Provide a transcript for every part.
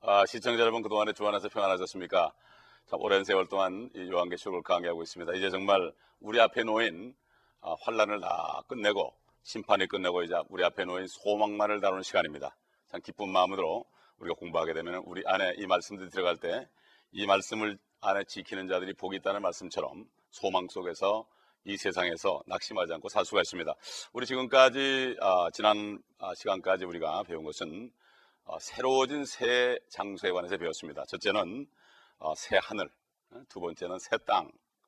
시청자 여러분, 그동안에 주 안에서 평안하셨습니까? 참 오랜 세월 동안 이 요한계시록을 강의하고 있습니다. 이제 정말 우리 앞에 놓인 환란을 다 끝내고 심판이 끝내고 이제 우리 앞에 놓인 소망만을 다루는 시간입니다. 참 기쁜 마음으로 우리가 공부하게 되면 우리 안에 이 말씀들이 들어갈 때 이 말씀을 안에 지키는 자들이 복이 있다는 말씀처럼 소망 속에서 이 세상에서 낙심하지 않고 살 수가 있습니다. 우리 지금까지 지난 시간까지 우리가 배운 것은 새로워진 새 장소에 관해서 배웠습니다. 첫째는 새 하늘, 두 번째는 새 땅,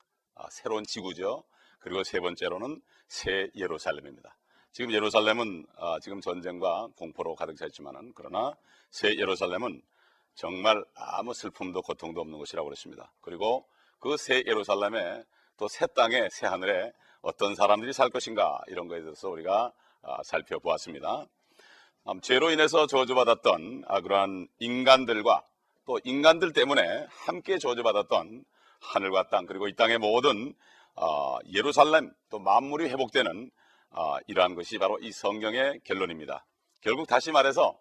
새로운 지구죠. 그리고 세 번째로는 새 예루살렘입니다. 지금 예루살렘은 지금 전쟁과 공포로 가득 차 있지만은, 그러나 새 예루살렘은 정말 아무 슬픔도 고통도 없는 곳이라고 그랬습니다. 그리고 그 새 예루살렘에 또 새 땅에 새 하늘에 어떤 사람들이 살 것인가, 이런 것에 대해서 우리가 살펴보았습니다. 죄로 인해서 저주받았던 그러한 인간들과 또 인간들 때문에 함께 저주받았던 하늘과 땅, 그리고 이 땅의 모든 예루살렘, 또 만물이 회복되는 이러한 것이 바로 이 성경의 결론입니다. 결국 다시 말해서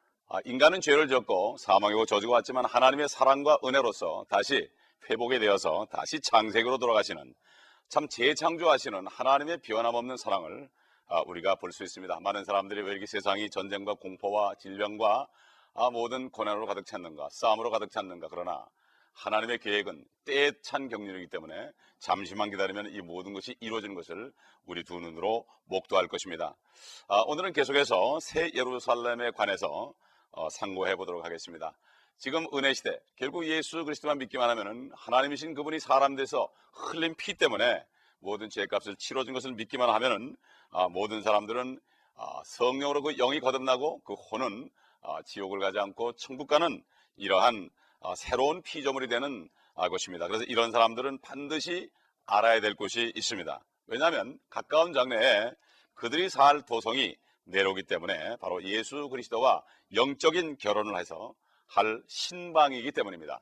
인간은 죄를 졌고 사망이고 저주가 왔지만 하나님의 사랑과 은혜로서 다시 회복이 되어서 다시 창세기로 돌아가시는, 참 재창조하시는 하나님의 변함없는 사랑을 우리가 볼 수 있습니다. 많은 사람들이 왜 이렇게 세상이 전쟁과 공포와 질병과 모든 고난으로 가득 찼는가, 싸움으로 가득 찼는가. 그러나 하나님의 계획은 때에 찬 경륜이기 때문에 잠시만 기다리면 이 모든 것이 이루어지는 것을 우리 두 눈으로 목도할 것입니다. 오늘은 계속해서 새 예루살렘에 관해서 상고해 보도록 하겠습니다. 지금 은혜 시대, 결국 예수 그리스도만 믿기만 하면은 하나님이신 그분이 사람 돼서 흘린 피 때문에 모든 죄값을 치러준 것을 믿기만 하면은 모든 사람들은 성령으로 그 영이 거듭나고 그 혼은 지옥을 가지 않고 천국 가는 이러한 새로운 피조물이 되는 것입니다. 그래서 이런 사람들은 반드시 알아야 될 곳이 있습니다. 왜냐하면 가까운 장래에 그들이 살 도성이 내려오기 때문에 바로 예수 그리스도와 영적인 결혼을 해서 할 신방이기 때문입니다.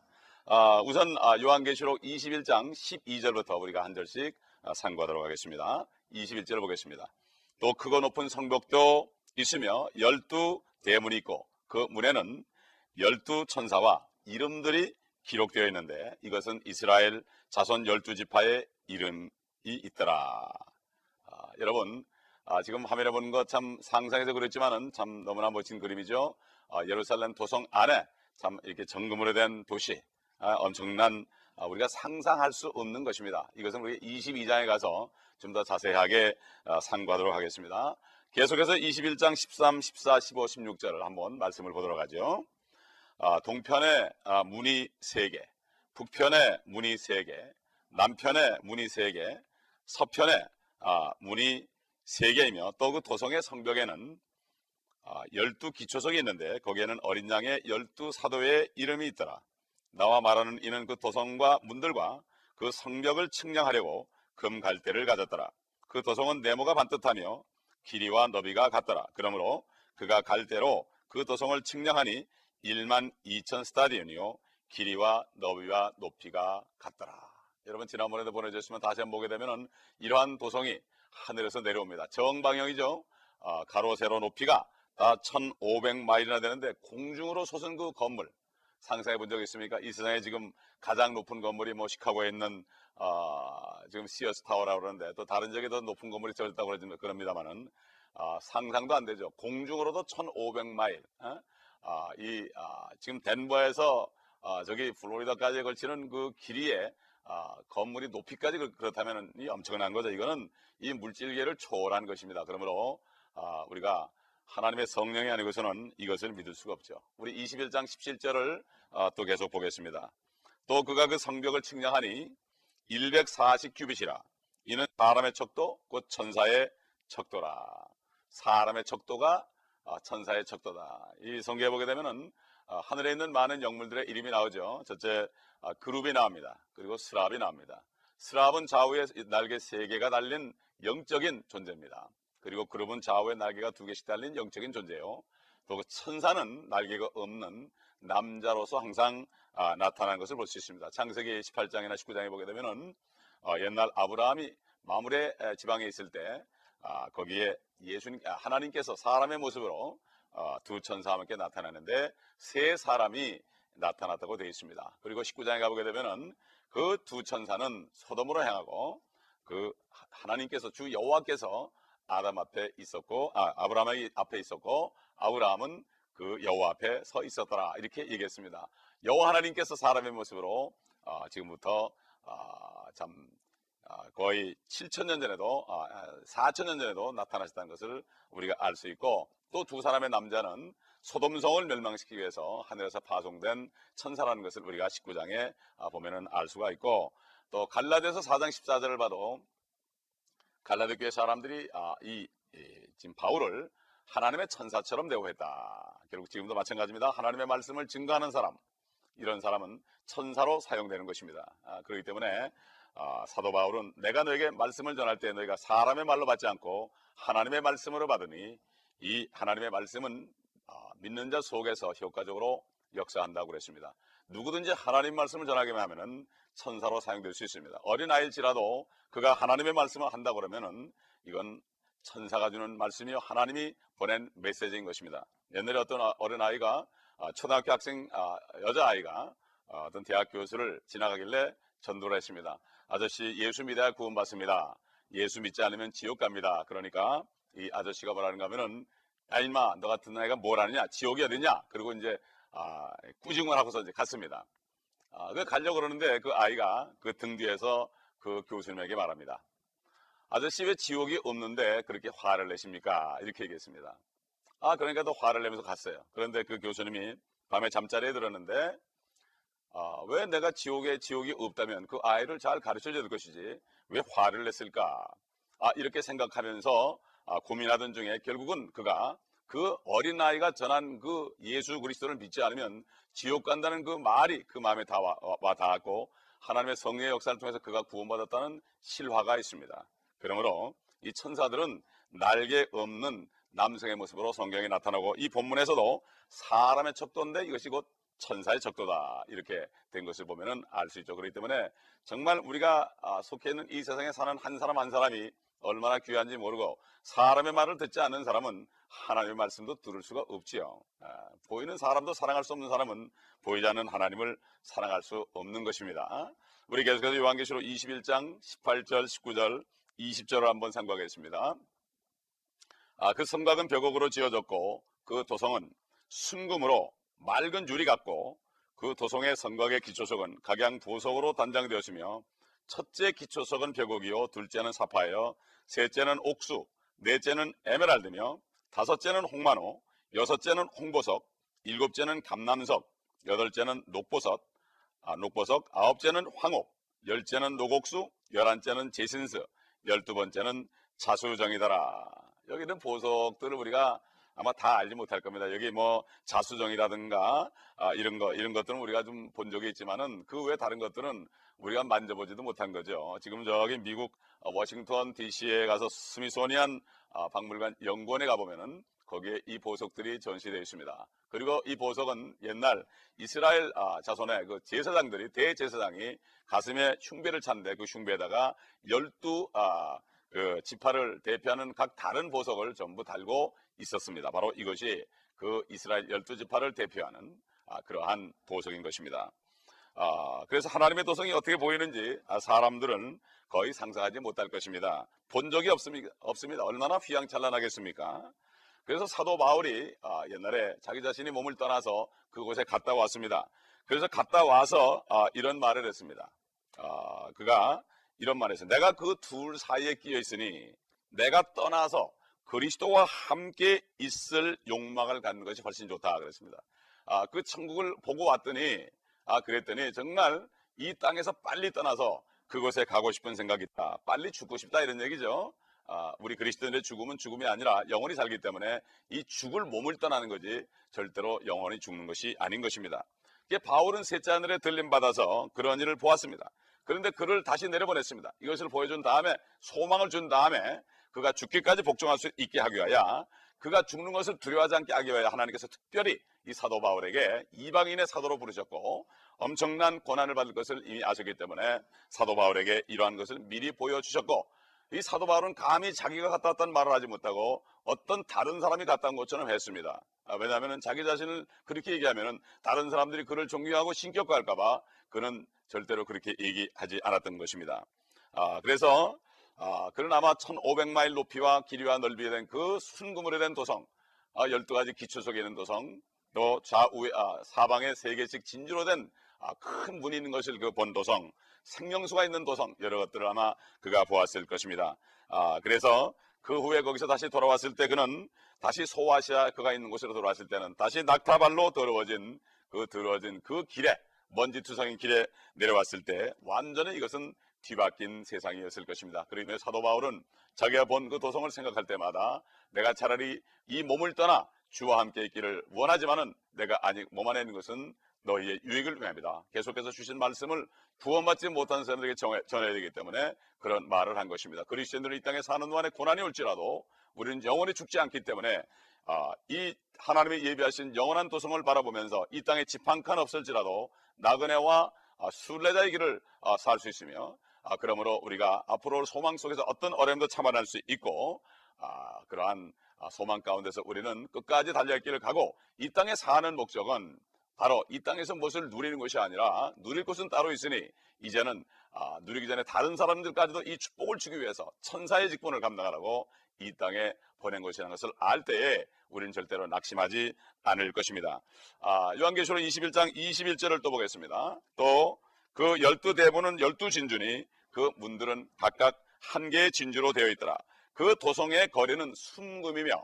우선 요한계시록 21장 12절부터 우리가 한 절씩 상고하도록 하겠습니다. 21절 보겠습니다. 또 크고 높은 성벽도 있으며 12 대문이 있고 그 문에는 12 천사와 이름들이 기록되어 있는데 이것은 이스라엘 자손 12지파의 이름이 있더라. 여러분, 지금 화면에 보는 것 참 상상해서 그랬지만은 참 너무나 멋진 그림이죠. 예루살렘 도성 안에 참 이렇게 정금으로 된 도시, 엄청난 우리가 상상할 수 없는 것입니다. 이것은 우리 22장에 가서 좀 더 자세하게 상고하도록 하겠습니다. 계속해서 21장 13, 14, 15, 16절을 한번 말씀을 보도록 하죠. 동편에 문이 3개, 북편에 문이 3개, 남편에 문이 3개, 서편에 문이 3개이며 또 그 도성의 성벽에는 12 기초석이 있는데 거기에는 어린 양의 12 사도의 이름이 있더라. 나와 말하는 이는 그 도성과 문들과 그 성벽을 측량하려고 금 갈대를 가졌더라. 그 도성은 네모가 반듯하며 길이와 너비가 같더라. 그러므로 그가 갈대로 그 도성을 측량하니 1만 2천 스타디온이요 길이와 너비와 높이가 같더라. 여러분, 지난번에도 보내주셨으면 다시 한번 보게 되면은 이러한 도성이 하늘에서 내려옵니다. 정방형이죠. 가로 세로 높이가 다 1500마일이나 되는데 공중으로 솟은 그 건물 상상해 본 적 있습니까? 이 세상에 지금 가장 높은 건물이 뭐 시카고에 있는 지금 시어스 타워라고 그러는데 또 다른 지역에 더 높은 건물이 있다고 그럽니다만은 상상도 안 되죠. 공중으로도 1500마일. 지금 덴버에서 저기 플로리다까지 걸치는 그 길이에 건물이 높이까지 그렇다면 이 엄청난 거죠. 이거는 이 물질계를 초월한 것입니다. 그러므로 우리가 하나님의 성령이 아니고서는 이것을 믿을 수가 없죠. 우리 21장 17절을 또 계속 보겠습니다. 또 그가 그 성벽을 측량하니 140 규빗이라. 이는 사람의 척도 곧 천사의 척도라. 사람의 척도가 천사의 척도다. 이 성경에 보게 되면은 하늘에 있는 많은 영물들의 이름이 나오죠. 첫째 그룹이 나옵니다. 그리고 스랍이 나옵니다. 스랍은 좌우에 날개 3개가 달린 영적인 존재입니다. 그리고 그룹은 좌우에 날개가 2개씩 달린 영적인 존재예요. 또 그 천사는 날개가 없는 남자로서 항상 나타나는 것을 볼 수 있습니다. 창세기 18장이나 19장에 보게 되면은 옛날 아브라함이 마므레 지방에 있을 때 거기에 하나님께서 사람의 모습으로 두 천사와 함께 나타나는데 세 사람이 나타났다고 되어 있습니다. 그리고 19장에 가보게 되면은 그 두 천사는 소돔으로 향하고 그 하나님께서 주 여호와께서 아담 앞에 있었고 아브라함 앞에 있었고 아브라함은 그 여호와 앞에 서 있었더라 이렇게 얘기했습니다. 여호와 하나님께서 사람의 모습으로 지금부터 거의 7,000년 전에도 4,000년 전에도 나타나셨다는 것을 우리가 알 수 있고 또 두 사람의 남자는 소돔성을 멸망시키기 위해서 하늘에서 파송된 천사라는 것을 우리가 19장에 보면은 알 수가 있고 또 갈라디아서 4장 14절을 봐도 갈라디 교회 사람들이 지금 바울을 하나님의 천사처럼 대우했다. 결국 지금도 마찬가지입니다. 하나님의 말씀을 증거하는 사람 이런 사람은 천사로 사용되는 것입니다. 그렇기 때문에 사도 바울은 내가 너에게 말씀을 전할 때 너희가 사람의 말로 받지 않고 하나님의 말씀으로 받으니 이 하나님의 말씀은 믿는 자 속에서 효과적으로 역사한다고 그랬습니다. 누구든지 하나님 말씀을 전하기만 하면은 천사로 사용될 수 있습니다. 어린아이일지라도 그가 하나님의 말씀을 한다고 그러면은 이건 천사가 주는 말씀이요 하나님이 보낸 메시지인 것입니다. 옛날에 어떤 어린아이가 초등학교 학생 여자아이가 어떤 대학 교수를 지나가길래 전도를 했습니다. 아저씨 예수 믿어야 구원받습니다. 예수 믿지 않으면 지옥 갑니다. 그러니까 이 아저씨가 뭐라는가 하면은 야 인마 너 같은 아이가 뭘 아느냐 지옥이 어디냐 그리고 이제 꾸중을 하고서 이제 갔습니다. 그 가려고 그러는데 그 아이가 그 등 뒤에서 그 교수님에게 말합니다. 아저씨 왜 지옥이 없는데 그렇게 화를 내십니까? 이렇게 얘기했습니다. 그러니까 또 화를 내면서 갔어요. 그런데 그 교수님이 밤에 잠자리에 들었는데 왜 내가 지옥이 없다면 그 아이를 잘 가르쳐줘야 될 것이지 왜 화를 냈을까? 이렇게 생각하면서 고민하던 중에 결국은 그가 그 어린아이가 전한 그 예수 그리스도를 믿지 않으면 지옥 간다는 그 말이 그 마음에 와 닿았고 하나님의 성령의 역사를 통해서 그가 구원받았다는 실화가 있습니다. 그러므로 이 천사들은 날개 없는 남성의 모습으로 성경에 나타나고 이 본문에서도 사람의 척도인데 이것이 곧 천사의 척도다 이렇게 된 것을 보면은 알 수 있죠. 그렇기 때문에 정말 우리가 속해 있는 이 세상에 사는 한 사람 한 사람이 얼마나 귀한지 모르고 사람의 말을 듣지 않는 사람은 하나님의 말씀도 들을 수가 없지요. 보이는 사람도 사랑할 수 없는 사람은 보이지 않는 하나님을 사랑할 수 없는 것입니다. 우리 계속해서 요한계시록 21장 18절 19절 20절을 한번 상고하겠습니다. 그 성곽은 벽옥으로 지어졌고 그 도성은 순금으로 맑은 유리 같고 그 도성의 성곽의 기초석은 각양 보석으로 단장되었으며 첫째 기초석은 벽옥이요 둘째는 사파이어 셋째는 옥수 넷째는 에메랄드며 다섯째는 홍마노 여섯째는 홍보석 일곱째는 감남석 여덟째는 녹보석 아홉째는 황옥 열째는 녹옥수 열한째는 제신스 12번째는 자수정이더라. 여기는 보석들을 우리가 아마 다 알지 못할 겁니다. 여기 뭐 자수정이라든가 이런 것들은 우리가 좀 본 적이 있지만은 그 외 다른 것들은 우리가 만져보지도 못한 거죠. 지금 저기 미국 워싱턴 DC에 가서 스미소니안 박물관 연구원에 가보면은 거기에 이 보석들이 전시되어 있습니다. 그리고 이 보석은 옛날 이스라엘 자손의 그 제사장들이 대제사장이 가슴에 흉배를 찼는데 그 흉배에다가 12 그 지파를 대표하는 각 다른 보석을 전부 달고 있었습니다. 바로 이것이 그 이스라엘 12지파를 대표하는 그러한 보석인 것입니다. 그래서 하나님의 도성이 어떻게 보이는지 사람들은 거의 상상하지 못할 것입니다. 본 적이 없습니다. 얼마나 휘황찬란하겠습니까? 그래서 사도 바울이 옛날에 자기 자신이 몸을 떠나서 그곳에 갔다 왔습니다. 그래서 갔다 와서 이런 말을 했습니다. 그가 이런 말을 했어요. 내가 그 둘 사이에 끼어 있으니 내가 떠나서 그리스도와 함께 있을 욕망을 갖는 것이 훨씬 좋다 그랬습니다. 그 천국을 보고 왔더니 그랬더니 정말 이 땅에서 빨리 떠나서 그곳에 가고 싶은 생각이 있다. 빨리 죽고 싶다 이런 얘기죠. 우리 그리스도인의 죽음은 죽음이 아니라 영원히 살기 때문에 이 죽을 몸을 떠나는 거지 절대로 영원히 죽는 것이 아닌 것입니다. 바울은 셋째 하늘에 들림받아서 그런 일을 보았습니다. 그런데 그를 다시 내려보냈습니다. 이것을 보여준 다음에 소망을 준 다음에 그가 죽기까지 복종할 수 있게 하기 위하여 그가 죽는 것을 두려워하지 않게 하기 위하여 하나님께서 특별히 이 사도 바울에게 이방인의 사도로 부르셨고 엄청난 고난을 받을 것을 이미 아셨기 때문에 사도 바울에게 이러한 것을 미리 보여주셨고 이 사도 바울은 감히 자기가 갔다 왔다는 말을 하지 못하고 어떤 다른 사람이 갔다 온 것처럼 했습니다. 왜냐하면 자기 자신을 그렇게 얘기하면 다른 사람들이 그를 존경하고 신격화할까봐 그는 절대로 그렇게 얘기하지 않았던 것입니다. 그래서 그는 아마 1500마일 높이와 길이와 넓이에 된 그 순금으로 된 도성, 12가지 기초 속에 있는 도성, 또 좌우에 사방에 3개씩 진주로 된 큰 문이 있는 것을 그 본 도성, 생명수가 있는 도성, 여러 것들을 아마 그가 보았을 것입니다. 그래서 그 후에 거기서 다시 돌아왔을 때 그는 다시 소아시아 그가 있는 곳으로 돌아왔을 때는 다시 낙타발로 더러워진 그 길에, 먼지투성인 길에 내려왔을 때 완전히 이것은 뒤바뀐 세상이었을 것입니다. 그러기 사도 바울은 자기가 본 그 도성을 생각할 때마다 내가 차라리 이 몸을 떠나 주와 함께 있기를 원하지만은 내가 아직 몸 안에 있는 것은 너희의 유익을 위함이다. 계속해서 주신 말씀을 구원받지 못한 사람들에게 전해야 되기 때문에 그런 말을 한 것입니다. 그리스도인들은 이 땅에 사는 동안에 고난이 올지라도 우리는 영원히 죽지 않기 때문에 이 하나님이 예비하신 영원한 도성을 바라보면서 이 땅에 집 한 칸 없을지라도 나그네와 순례자의 길을 살 수 있으며 그러므로 우리가 앞으로 소망 속에서 어떤 어려움도 참아낼 수 있고 그러한 소망 가운데서 우리는 끝까지 달려갈 길을 가고 이 땅에 사는 목적은 바로 이 땅에서 무엇을 누리는 것이 아니라 누릴 것은 따로 있으니 이제는 누리기 전에 다른 사람들까지도 이 축복을 주기 위해서 천사의 직분을 감당하라고 이 땅에 보낸 것이라는 것을 알 때에 우리는 절대로 낙심하지 않을 것입니다. 요한계시록 21장 21절을 또 보겠습니다. 또 그 12대문은 12진주니 그 문들은 각각 한 개의 진주로 되어 있더라. 그 도성의 거리는 순금이며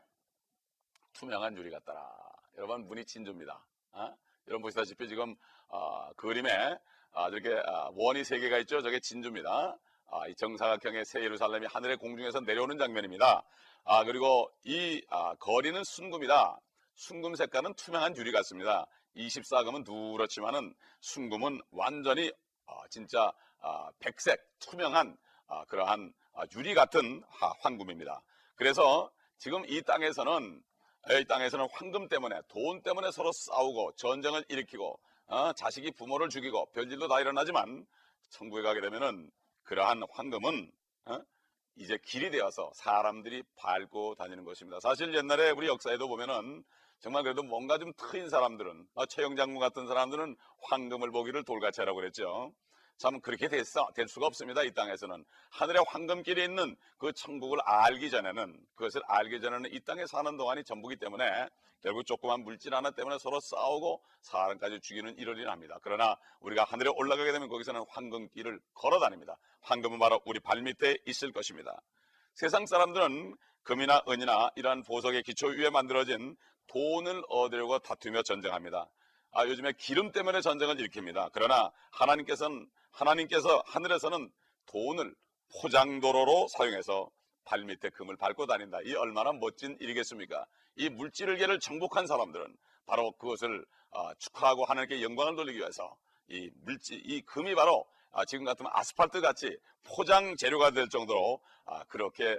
투명한 유리 같더라. 여러분, 문이 진주입니다. 여러분 보시다시피 지금 그림에 이렇게 원이 3개가 있죠. 저게 진주입니다. 이 정사각형의 새 예루살렘이 하늘의 공중에서 내려오는 장면입니다. 그리고 이 거리는 순금이다. 순금 색깔은 투명한 유리 같습니다. 24금은 누렇지만은 순금은 완전히 진짜 백색 투명한 그러한 유리 같은 황금입니다. 그래서 지금 이 땅에서는 황금 때문에, 돈 때문에 서로 싸우고 전쟁을 일으키고 자식이 부모를 죽이고 별일도 다 일어나지만 천국에 가게 되면은 그러한 황금은 이제 길이 되어서 사람들이 밟고 다니는 것입니다. 사실 옛날에 우리 역사에도 보면은 정말 그래도 뭔가 좀 트인 사람들은, 최영 장군 같은 사람들은 황금을 보기를 돌같이 하라고 그랬죠. 참 그렇게 될 수가 없습니다. 이 땅에서는 하늘의 황금길이 있는 그 천국을 그것을 알기 전에는 이 땅에 사는 동안이 전부기 때문에 결국 조그만 물질 하나 때문에 서로 싸우고 사람까지 죽이는 일이 납니다. 그러나 우리가 하늘에 올라가게 되면 거기서는 황금길을 걸어 다닙니다. 황금은 바로 우리 발밑에 있을 것입니다. 세상 사람들은 금이나 은이나 이러한 보석의 기초 위에 만들어진 돈을 얻으려고 다투며 전쟁합니다. 요즘에 기름 때문에 전쟁을 일으킵니다. 그러나 하나님께서 하늘에서는 돈을 포장도로로 사용해서 발밑에 금을 밟고 다닌다. 이 얼마나 멋진 일이겠습니까? 이 물질계를 정복한 사람들은 바로 그것을 축하하고 하나님께 영광을 돌리기 위해서 이 금이 바로 지금 같으면 아스팔트 같이 포장 재료가 될 정도로 그렇게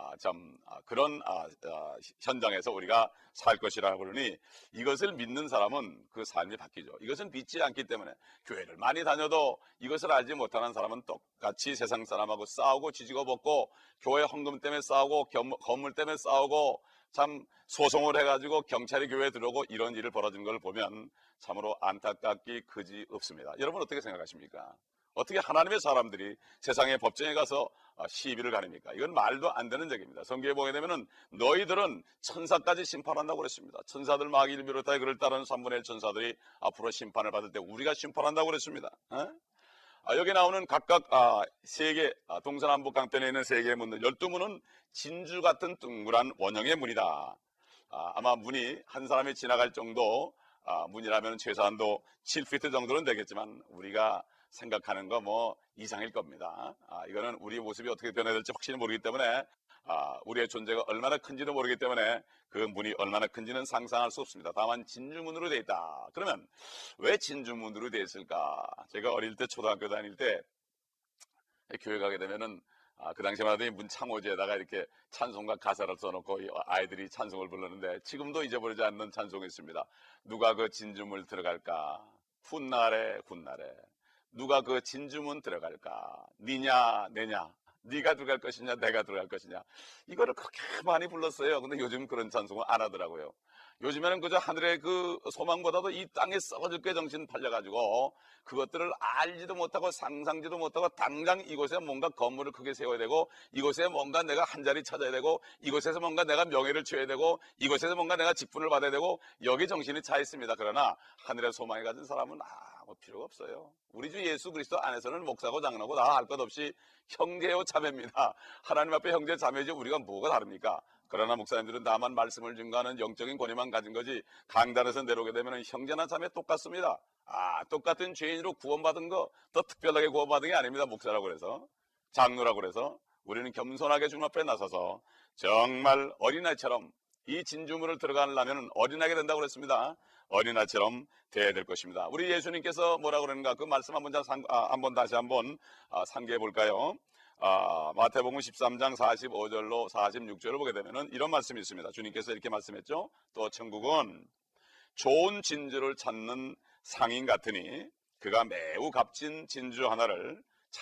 그런 현장에서 우리가 살 것이라고 그러니 이것을 믿는 사람은 그 삶이 바뀌죠. 이것은 믿지 않기 때문에 교회를 많이 다녀도 이것을 알지 못하는 사람은 똑같이 세상 사람하고 싸우고 지지고 볶고 교회 헌금 때문에 싸우고 건물 때문에 싸우고 참 소송을 해가지고 경찰이 교회에 들어오고 이런 일을 벌어진 걸 보면 참으로 안타깝기 그지 없습니다. 여러분 어떻게 생각하십니까? 어떻게 하나님의 사람들이 세상의 법정에 가서 시비를 가립니까? 이건 말도 안 되는 얘기입니다. 성경에 보게 되면은 너희들은 천사까지 심판한다고 그랬습니다. 천사들 마귀를 비롯하여 그를 따르는 3분의 1 천사들이 앞으로 심판을 받을 때 우리가 심판한다고 그랬습니다. 여기 나오는 각각 세개 동서남북 강변에 있는 3개의 문들, 12문은 진주 같은 둥그란 원형의 문이다. 아마 문이 한 사람이 지나갈 정도 문이라면 최소한도 7피트 정도는 되겠지만 우리가 생각하는 거 이상일 겁니다. 이거는 우리 모습이 어떻게 변해될지 확실히 모르기 때문에 우리의 존재가 얼마나 큰지도 모르기 때문에 그 문이 얼마나 큰지는 상상할 수 없습니다. 다만 진주문으로 되어 있다. 그러면 왜 진주문으로 되어 있을까? 제가 어릴 때 초등학교 다닐 때 교회 가게 되면은 그 당시만 해도 문 창호지에다가 이렇게 찬송가 가사를 써놓고 아이들이 찬송을 부르는데 지금도 잊어버리지 않는 찬송이 있습니다. 누가 그 진주문 들어갈까? 훗날에 누가 그 진주문 들어갈까? 니냐 내냐 네가 들어갈 것이냐 내가 들어갈 것이냐, 이거를 그렇게 많이 불렀어요. 근데 요즘 그런 찬송을 안 하더라고요. 요즘에는 그저 하늘의 그 소망보다도 이 땅에 썩어질 게 정신 팔려가지고 그것들을 알지도 못하고 상상지도 못하고 당장 이곳에 뭔가 건물을 크게 세워야 되고, 이곳에 뭔가 내가 한 자리 찾아야 되고, 이곳에서 뭔가 내가 명예를 취해야 되고, 이곳에서 뭔가 내가 직분을 받아야 되고, 여기 정신이 차 있습니다. 그러나 하늘의 소망이 가진 사람은 아무 필요가 없어요. 우리 주 예수 그리스도 안에서는 목사고 장로고 다 할 것 없이 형제요 자매입니다. 하나님 앞에 형제 자매지 우리가 뭐가 다릅니까? 그러나 목사님들은 다만 말씀을 증거하는 영적인 권위만 가진 거지, 강단에서 내려오게 되면 형제나 자매 똑같습니다. 똑같은 죄인으로 구원받은 거 더 특별하게 구원받은 게 아닙니다. 목사라고 그래서, 장로라고 그래서. 우리는 겸손하게 주님 앞에 나서서 정말 어린아이처럼, 이 진주문을 들어가려면 어린아이가 된다고 그랬습니다. 어린아이처럼 돼야 될 것입니다. 우리 예수님께서 뭐라고 그러는가, 그 말씀 한번 다시 한번 상기해 볼까요? 마태복음 13장 45절로 46절을 보게 되면 이런 말씀이 있습니다. 주님께서 이렇게 말씀했죠. 또 천국은 좋은 진주를 찾는 상인 같으니 그가 매우 값진 진주 하나를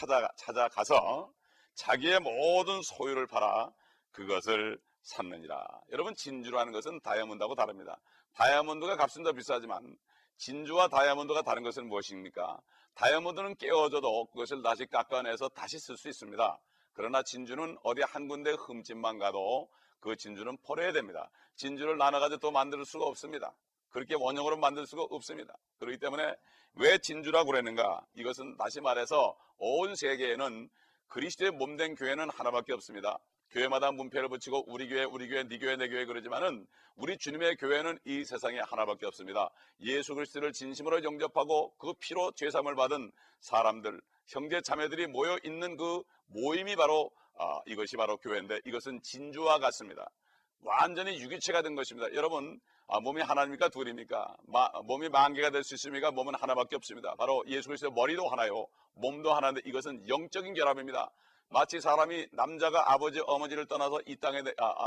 찾아가서 자기의 모든 소유를 팔아 그것을 샀느니라. 여러분, 진주라는 것은 다이아몬드하고 다릅니다. 다이아몬드가 값은 더 비싸지만 진주와 다이아몬드가 다른 것은 무엇입니까? 다이아몬드는 깨어져도 그것을 다시 깎아내서 다시 쓸 수 있습니다. 그러나 진주는 어디 한 군데 흠집만 가도 그 진주는 버려야 됩니다. 진주를 나눠가지고 또 만들 수가 없습니다. 그렇게 원형으로 만들 수가 없습니다. 그렇기 때문에 왜 진주라고 그랬는가? 이것은 다시 말해서 온 세계에는 그리스도의 몸된 교회는 하나밖에 없습니다. 교회마다 문패를 붙이고 우리 교회, 네 교회, 내 교회 그러지만은 우리 주님의 교회는 이 세상에 하나밖에 없습니다. 예수 그리스도를 진심으로 영접하고 그 피로 죄사함을 받은 사람들, 형제 자매들이 모여 있는 그 모임이 바로 이것이 바로 교회인데, 이것은 진주와 같습니다. 완전히 유기체가 된 것입니다. 여러분, 몸이 하나입니까 둘입니까? 몸이 만 개가 될 수 있습니까? 몸은 하나밖에 없습니다. 바로 예수 그리스도의 머리도 하나요, 몸도 하나인데 이것은 영적인 결합입니다. 마치 사람이, 남자가 아버지 어머니를 떠나서 이 땅에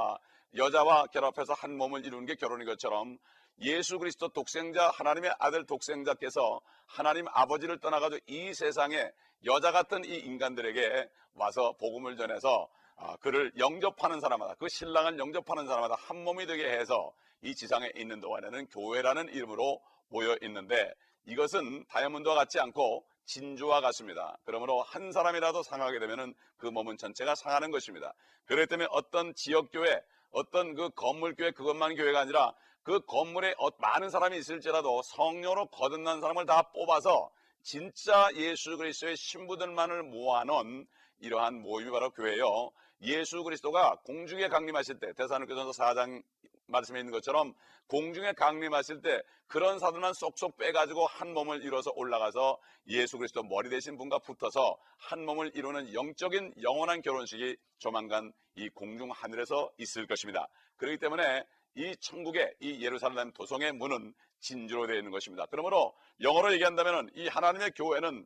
여자와 결합해서 한 몸을 이루는 게 결혼인 것처럼, 예수 그리스도 독생자, 하나님의 아들 독생자께서 하나님 아버지를 떠나가지고 이 세상에 여자 같은 이 인간들에게 와서 복음을 전해서 그를 영접하는 사람마다, 그 신랑을 영접하는 사람마다 한 몸이 되게 해서 이 지상에 있는 동안에는 교회라는 이름으로 모여 있는데, 이것은 다이아몬드와 같지 않고 진주와 같습니다. 그러므로 한 사람이라도 상하게 되면 그 몸은 전체가 상하는 것입니다. 그렇기 때문에 어떤 지역교회, 어떤 그 건물교회, 그것만 교회가 아니라 그 건물에 많은 사람이 있을지라도 성령으로 거듭난 사람을 다 뽑아서 진짜 예수 그리스도의 신부들만을 모아놓은 이러한 모임이 바로 교회예요. 예수 그리스도가 공중에 강림하실 때, 데살로니가전서 4장 말씀에 있는 것처럼 공중에 강림하실 때 그런 사람만 쏙쏙 빼가지고 한 몸을 이뤄서 올라가서 예수 그리스도 머리 되신 분과 붙어서 한 몸을 이루는 영적인 영원한 결혼식이 조만간 이 공중 하늘에서 있을 것입니다. 그렇기 때문에 이 천국의, 이 예루살렘 도성의 문은 진주로 되어 있는 것입니다. 그러므로 영어로 얘기한다면 이 하나님의 교회는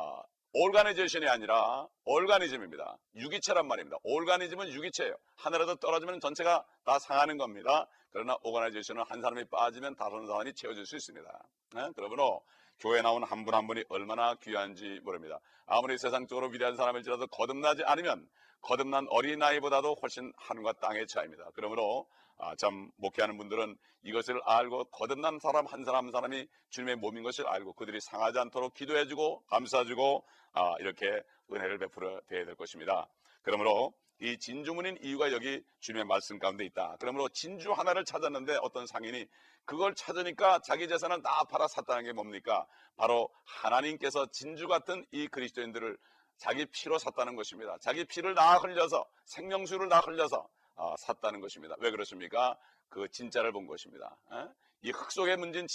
올가니제이션이 아니라 올가니즘입니다. 유기체란 말입니다. 올가니즘은 유기체예요. 하나라도 떨어지면 전체가 다 상하는 겁니다. 그러나 오가나이제이션은 한 사람이 빠지면 다른 사람이 채워줄 수 있습니다. 그러므로 교회 나온 한 분 한 분이 얼마나 귀한지 모릅니다. 아무리 세상적으로 위대한 사람일지라도 거듭나지 않으면 거듭난 어린아이보다도 훨씬 하늘과 땅의 차이입니다. 그러므로 참 목회하는 분들은 이것을 알고 거듭난 사람 한 사람 한 사람이 주님의 몸인 것을 알고 그들이 상하지 않도록 기도해주고 감싸주고 이렇게 은혜를 베풀어 드려야 될 것입니다. 그러므로 이 진주문인 이유가 여기 주님의 말씀 가운데 있다. 그러므로 진주 하나를 찾았는데 어떤 상인이 그걸 찾으니까 자기 재산을 다 팔아 샀다는 게 뭡니까? 바로 하나님께서 진주 같은 이 그리스도인들을 자기 피로 샀다는 것입니다. 자기 피를 다 흘려서, 생명수를 다 흘려서 샀다는 것입니다. 왜 그렇습니까? 그 진짜를 본 것입니다. 이 흙 속에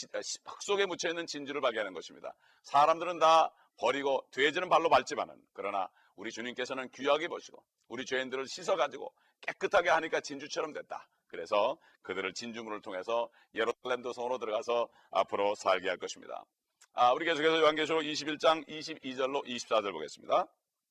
묻혀 있는 진주를 발견하는 것입니다. 사람들은 다 버리고 돼지는 발로 밟지만은, 그러나 우리 주님께서는 귀하게 보시고 우리 죄인들을 씻어가지고 깨끗하게 하니까 진주처럼 됐다. 그래서 그들을 진주문을 통해서 예루살렘 도성으로 들어가서 앞으로 살게 할 것입니다. 우리 계속해서 요한계시록 21장 22절로 24절 보겠습니다.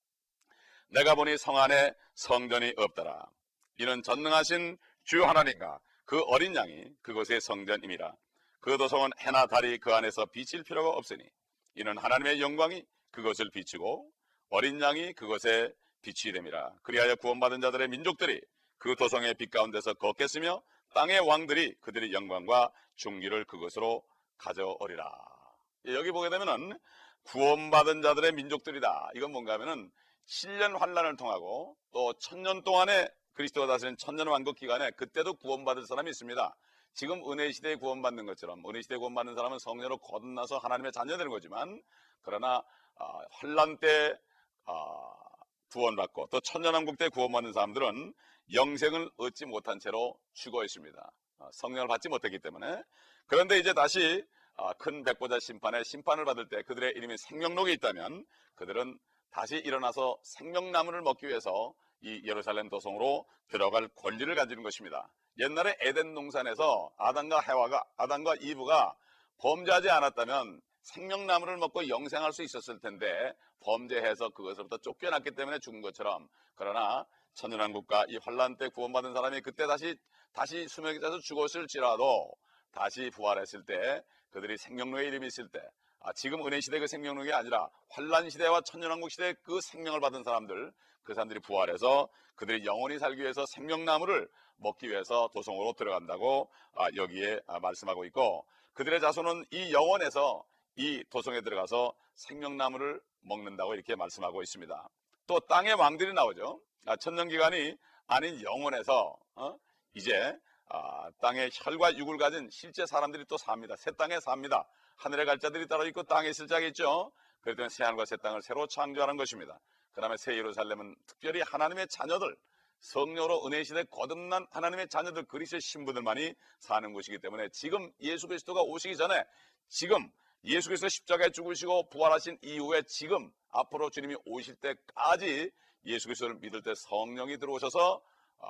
내가 보니 성 안에 성전이 없더라. 이는 전능하신 주 하나님과 그 어린 양이 그곳의 성전임이라. 그 도성은 해나 달이 그 안에서 비칠 필요가 없으니 이는 하나님의 영광이 그것을 비추고 어린 양이 그것에 빛이 됨이라. 그리하여 구원받은 자들의 민족들이 그 도성의 빛 가운데서 걷겠으며 땅의 왕들이 그들의 영광과 존귀를 그것으로 가져오리라. 여기 보게 되면은 구원받은 자들의 민족들이다. 이건 뭔가 하면은 7년 환란을 통하고 또 1000년 동안의 그리스도가 다스리는 1000년 왕국 기간에 그때도 구원받을 사람이 있습니다. 지금 은혜 시대에 구원받는 것처럼 은혜 시대에 구원받는 사람은 성령으로 거듭나서 하나님의 자녀 되는 거지만, 그러나 환란 때 구원받고 또 1000년 왕국 때 구원받는 사람들은 영생을 얻지 못한 채로 죽어 있습니다. 성령을 받지 못했기 때문에. 그런데 이제 다시 큰 백보자 심판에 심판을 받을 때 그들의 이름이 생명록에 있다면 그들은 다시 일어나서 생명나무를 먹기 위해서 이 예루살렘 도성으로 들어갈 권리를 가지는 것입니다. 옛날에 에덴 동산에서 아담과 이브가 범죄하지 않았다면 생명나무를 먹고 영생할 수 있었을 텐데 범죄해서 그것으로부터 쫓겨났기 때문에 죽은 것처럼, 그러나 천년왕국과 이 환란 때 구원받은 사람이 그때 다시 수명이 차서 죽었을지라도 다시 부활했을 때 그들이 생명록에 이름이 있을 때, 지금 은혜 시대 그 생명록이 아니라 환란 시대와 천년왕국 시대 그 생명을 받은 사람들, 그 사람들이 부활해서 그들이 영원히 살기 위해서 생명나무를 먹기 위해서 도성으로 들어간다고 여기에 말씀하고 있고, 그들의 자손은 이 영원에서 이 도성에 들어가서 생명나무를 먹는다고 이렇게 말씀하고 있습니다. 또 땅의 왕들이 나오죠. 천년기간이 아닌 영원에서 이제 땅에 혈과 육을 가진 실제 사람들이 또 삽니다. 새 땅에 삽니다. 하늘에 갈 자들이 따로 있고 땅에 있을 자가 있죠. 그렇기 때문에 새하늘과 새 땅을 새로 창조하는 것입니다. 그 다음에 새 예루살렘은 특별히 하나님의 자녀들, 성령으로 은혜 시대 거듭난 하나님의 자녀들, 그리스도의 신부들만이 사는 곳이기 때문에 지금 예수 그리스도가 오시기 전에, 지금 예수 그리스도 십자가에 죽으시고 부활하신 이후에 지금 앞으로 주님이 오실 때까지 예수 그리스도를 믿을 때 성령이 들어오셔서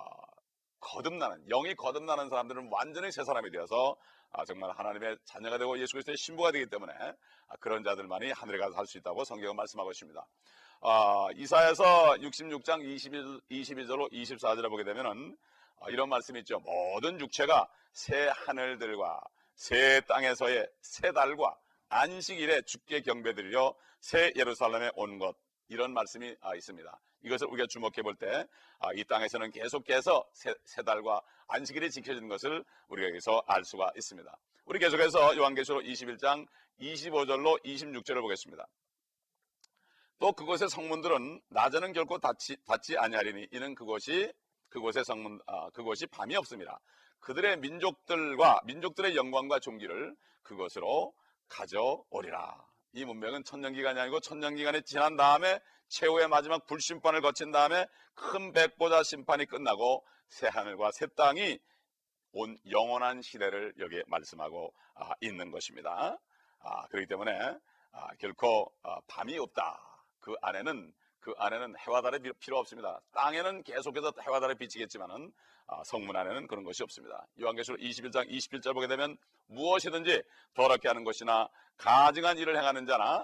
영이 거듭나는 사람들은 완전히 새 사람이 되어서 정말 하나님의 자녀가 되고 예수 그리스도의 신부가 되기 때문에 그런 자들만이 하늘에 가서 살 수 있다고 성경은 말씀하고 있습니다. 이사야서 66장 22절로 24절에 보게 되면은 이런 말씀이 있죠. 모든 육체가 새 하늘들과 새 땅에서의 새 달과 안식일에 주께 경배드리려 새 예루살렘에 온 것, 이런 말씀이 있습니다. 이것을 우리가 주목해 볼 때 이 땅에서는 계속해서 새 달과 안식일이 지켜지는 것을 우리가 여기서 알 수가 있습니다. 우리 계속해서 요한계시록 21장 25절로 26절을 보겠습니다. 또 그곳의 성문들은 낮에는 결코 닫지 아니하리니 이는 그곳이 밤이 없음이라. 그들의 민족들의 영광과 존귀를 그것으로 가져오리라. 이 문명은 천년기간이 아니고 천년기간이 지난 다음에 최후의 마지막 불심판을 거친 다음에 큰 백보자 심판이 끝나고 새 하늘과 새 땅이 온 영원한 시대를 여기에 말씀하고 있는 것입니다. 그렇기 때문에 결코 밤이 없다. 그 안에는 해와 달이 필요 없습니다. 땅에는 계속해서 해와 달이 비치겠지만은 성문 안에는 그런 것이 없습니다. 요한계시록 21장 21절 보게 되면 무엇이든지 더럽게 하는 것이나 가증한 일을 행하는 자나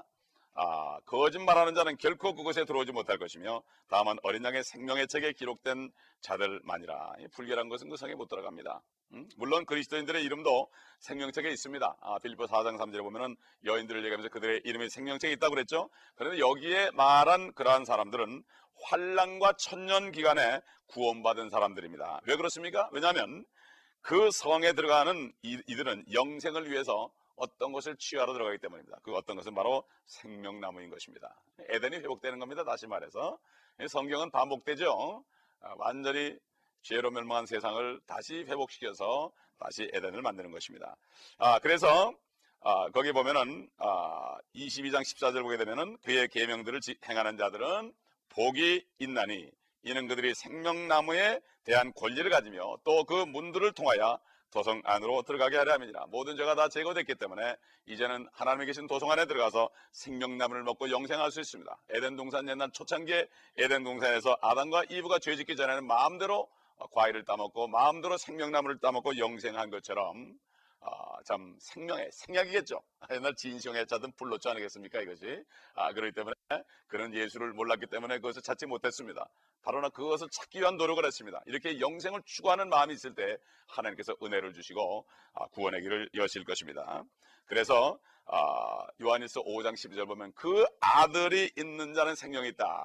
거짓말하는 자는 결코 그곳에 들어오지 못할 것이며 다만 어린 양의 생명의 책에 기록된 자들만이라. 불결한 것은 그 성에 못 들어갑니다. 물론 그리스도인들의 이름도 생명책에 있습니다. 빌립보 4장 3절에 보면은 여인들을 얘기하면서 그들의 이름이 생명책에 있다고 그랬죠. 그런데 여기에 말한 그러한 사람들은 환란과 천년 기간에 구원받은 사람들입니다. 왜 그렇습니까? 왜냐하면 그 성에 들어가는 이들은 영생을 위해서 어떤 것을 취하러 들어가기 때문입니다. 그 어떤 것은 바로 생명나무인 것입니다. 에덴이 회복되는 겁니다. 다시 말해서 성경은 반복되죠. 완전히 죄로 멸망한 세상을 다시 회복시켜서 다시 에덴을 만드는 것입니다. 그래서 거기 보면은 22장 14절 보게 되면은 그의 계명들을 행하는 자들은 복이 있나니 이는 그들이 생명나무에 대한 권리를 가지며 또 그 문들을 통하여 도성 안으로 들어가게 하려 함이니라. 모든 죄가 다 제거됐기 때문에 이제는 하나님이 계신 도성 안에 들어가서 생명나무를 먹고 영생할 수 있습니다. 에덴 동산, 옛날 초창기에 에덴 동산에서 아담과 이브가 죄 짓기 전에는 마음대로 과일을 따먹고 마음대로 생명나무를 따먹고 영생한 것처럼 참 생약이겠죠. 옛날 진시황에 짜던 불로초 아니겠습니까 이것이. 그렇기 때문에 그런 예수를 몰랐기 때문에 그것을 찾지 못했습니다. 바로나 그것을 찾기 위한 노력을 했습니다. 이렇게 영생을 추구하는 마음이 있을 때 하나님께서 은혜를 주시고 구원의 길을 여실 것입니다. 그래서 요한일서 5장 12절 보면 그 아들이 있는 자는 생명이 있다.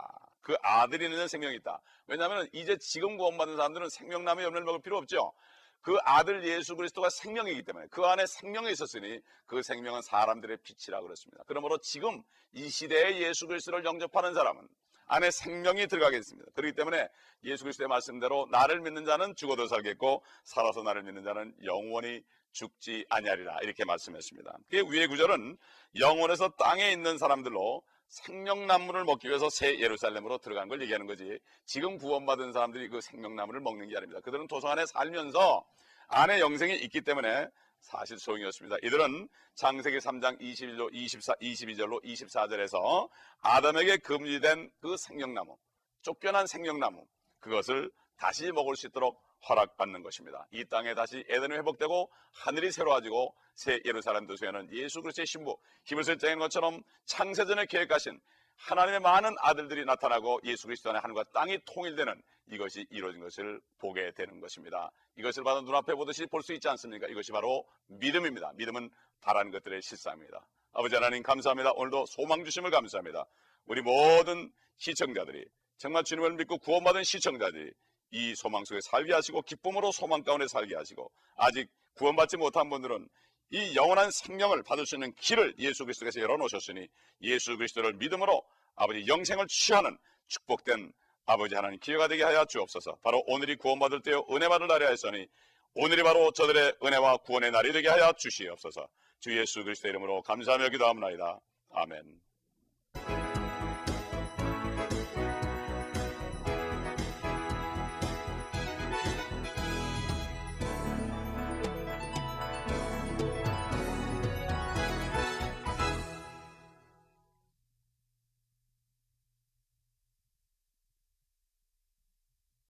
그 아들이 있는 생명이 있다. 왜냐하면 이제 지금 구원받은 사람들은 생명나무의 열매를 먹을 필요 없죠. 그 아들 예수 그리스도가 생명이기 때문에 그 안에 생명이 있었으니 그 생명은 사람들의 빛이라고 그랬습니다. 그러므로 지금 이 시대에 예수 그리스도를 영접하는 사람은 안에 생명이 들어가겠습니다. 그렇기 때문에 예수 그리스도의 말씀대로 나를 믿는 자는 죽어도 살겠고 살아서 나를 믿는 자는 영원히 죽지 아니하리라 이렇게 말씀했습니다. 그 위의 구절은 영원에서 땅에 있는 사람들로 생명나무를 먹기 위해서 새 예루살렘으로 들어간 걸 얘기하는 거지, 지금 구원받은 사람들이 그 생명나무를 먹는 게 아닙니다. 그들은 도성 안에 살면서 안에 영생이 있기 때문에 사실 소용이 없습니다. 이들은 창세기 3장 21절, 22절로 24절에서 아담에게 금지된 그 생명나무, 쫓겨난 생명나무, 그것을 다시 먹을 수 있도록 허락받는 것입니다. 이 땅에 다시 에덴이 회복되고 하늘이 새로워지고 새 예루살렘 도시에는 예수 그리스도의 신부, 힘을 쓸 때인 것처럼 창세전에 계획하신 하나님의 많은 아들들이 나타나고 예수 그리스도 안에 하늘과 땅이 통일되는 이것이 이루어진 것을 보게 되는 것입니다. 이것을 바로 눈앞에 보듯이 볼 수 있지 않습니까? 이것이 바로 믿음입니다. 믿음은 바라는 것들의 실상입니다. 아버지 하나님 감사합니다. 오늘도 소망 주심을 감사합니다. 우리 모든 시청자들이, 정말 주님을 믿고 구원받은 시청자들이 이 소망 속에 살게 하시고 기쁨으로 소망 가운데 살게 하시고, 아직 구원받지 못한 분들은 이 영원한 생명을 받을 수 있는 길을 예수 그리스도께서 열어놓으셨으니 예수 그리스도를 믿음으로 아버지 영생을 취하는 축복된 아버지 하나님 기회가 되게 하여 주옵소서. 바로 오늘이 구원받을 때요 은혜 받을 날이 하였으니 오늘이 바로 저들의 은혜와 구원의 날이 되게 하여 주시옵소서. 주 예수 그리스도의 이름으로 감사하며 기도합니다. 아멘.